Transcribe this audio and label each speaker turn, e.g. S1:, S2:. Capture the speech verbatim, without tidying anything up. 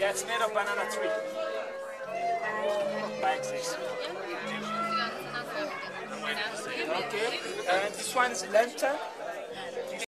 S1: Yeah, it's made of banana tree. Like this. Okay, and this one is lantern.